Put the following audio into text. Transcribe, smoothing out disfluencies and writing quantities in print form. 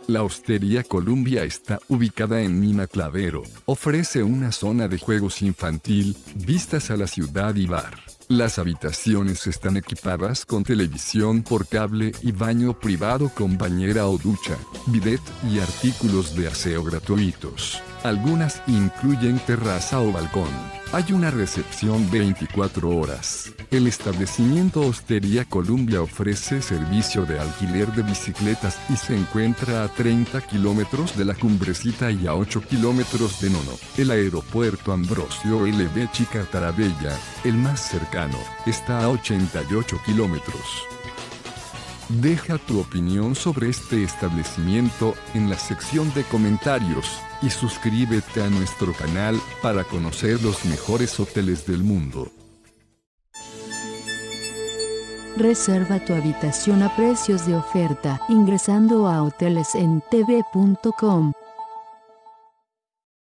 La Hostería Columbia está ubicada en Mina Clavero. Ofrece una zona de juegos infantil, vistas a la ciudad y bar. Las habitaciones están equipadas con televisión por cable y baño privado con bañera o ducha, bidet y artículos de aseo gratuitos. Algunas incluyen terraza o balcón. Hay una recepción 24 horas. El establecimiento Hostería Columbia ofrece servicio de alquiler de bicicletas y se encuentra a 30 kilómetros de la Cumbrecita y a 8 kilómetros de Nono. El aeropuerto Ambrosio L. Chica Tarabella, el más cercano, está a 88 kilómetros. Deja tu opinión sobre este establecimiento en la sección de comentarios y suscríbete a nuestro canal para conocer los mejores hoteles del mundo. Reserva tu habitación a precios de oferta ingresando a hotelesentv.com.